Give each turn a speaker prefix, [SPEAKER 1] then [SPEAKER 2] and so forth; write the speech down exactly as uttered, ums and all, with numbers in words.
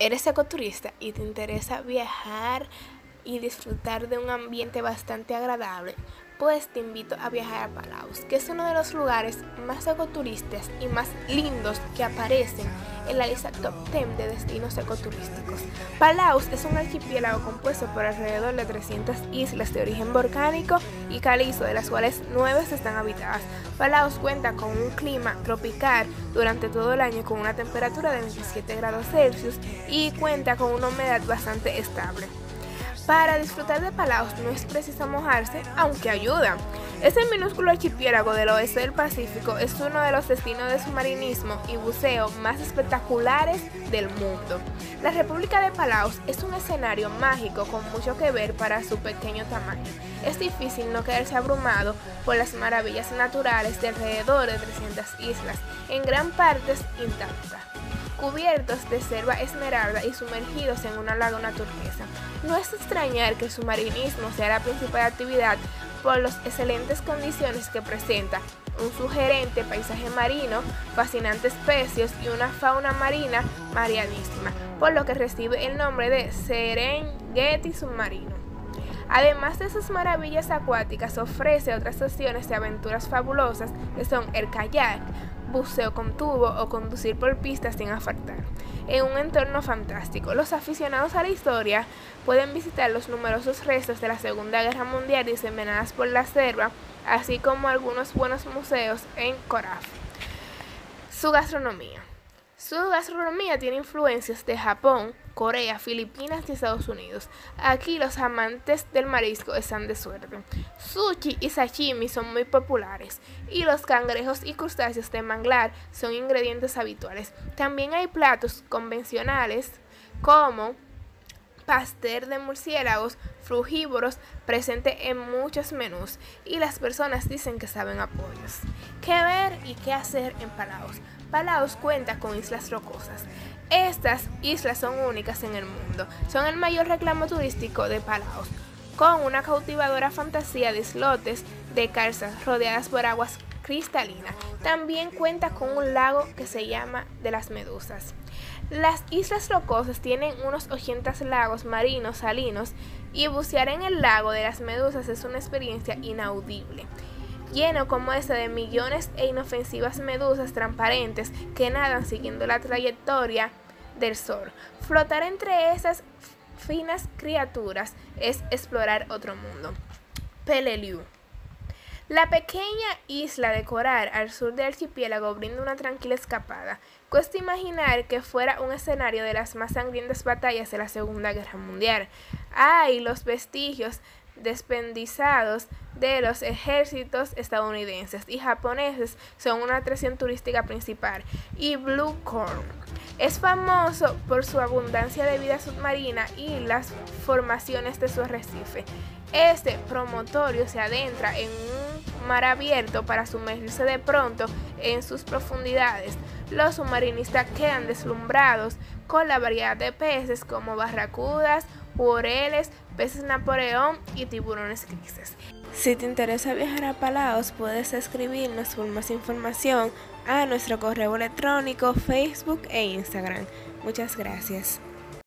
[SPEAKER 1] Eres ecoturista y te interesa viajar y disfrutar de un ambiente bastante agradable, pues te invito a viajar a Palaos, que es uno de los lugares más ecoturistas y más lindos que aparecen en la lista top diez de destinos ecoturísticos. Palaos es un archipiélago compuesto por alrededor de trescientas islas de origen volcánico y calizo, de las cuales nueve están habitadas. Palaos cuenta con un clima tropical durante todo el año, con una temperatura de veintisiete grados Celsius y cuenta con una humedad bastante estable. Para disfrutar de Palaos no es preciso mojarse, aunque ayuda. Este minúsculo archipiélago del oeste del Pacífico es uno de los destinos de submarinismo y buceo más espectaculares del mundo. La República de Palaos es un escenario mágico con mucho que ver para su pequeño tamaño. Es difícil no quedarse abrumado por las maravillas naturales de alrededor de trescientas islas, en gran parte intactas, cubiertos de selva esmeralda y sumergidos en una laguna turquesa. No es extrañar que el submarinismo sea la principal actividad por las excelentes condiciones que presenta, un sugerente paisaje marino, fascinantes especies y una fauna marina variadísima, por lo que recibe el nombre de Serengeti submarino. Además de sus maravillas acuáticas, ofrece otras opciones de aventuras fabulosas que son el kayak, buceo con tubo o conducir por pistas sin asfaltar, en un entorno fantástico. Los aficionados a la historia pueden visitar los numerosos restos de la Segunda Guerra Mundial diseminadas por la selva, así como algunos buenos museos en Coraf. Su gastronomía. Su gastronomía tiene influencias de Japón, Corea, Filipinas y Estados Unidos. Aquí los amantes del marisco están de suerte. Sushi y sashimi son muy populares y los cangrejos y crustáceos de manglar son ingredientes habituales. También hay platos convencionales como pastel de murciélagos frugívoros presente en muchos menús, y las personas dicen que saben a pollos. ¿Qué ver y qué hacer en Palaos? Palaos cuenta con islas rocosas. Estas islas son únicas en el mundo. Son el mayor reclamo turístico de Palaos, con una cautivadora fantasía de islotes de calzas rodeadas por aguas cristalinas. También cuenta con un lago que se llama de las Medusas. Las islas rocosas tienen unos ochenta lagos marinos salinos, y bucear en el lago de las Medusas es una experiencia inaudible, lleno como ese de millones e inofensivas medusas transparentes que nadan siguiendo la trayectoria del sol. Flotar entre esas finas criaturas es explorar otro mundo. Peleliu. La pequeña isla de coral al sur del archipiélago brinda una tranquila escapada. Cuesta imaginar que fuera un escenario de las más sangrientas batallas de la Segunda Guerra Mundial. Hay los vestigios despendizados de los ejércitos estadounidenses y japoneses son una atracción turística principal. Y Blue Corn es famoso por su abundancia de vida submarina y las formaciones de su arrecife. Este promontorio se adentra en un mar abierto para sumergirse de pronto en sus profundidades. Los submarinistas quedan deslumbrados con la variedad de peces como barracudas, oreles, peces Napoleón y tiburones grises. Si te interesa viajar a Palaos, puedes escribirnos por más información a nuestro correo electrónico, Facebook e Instagram. Muchas gracias.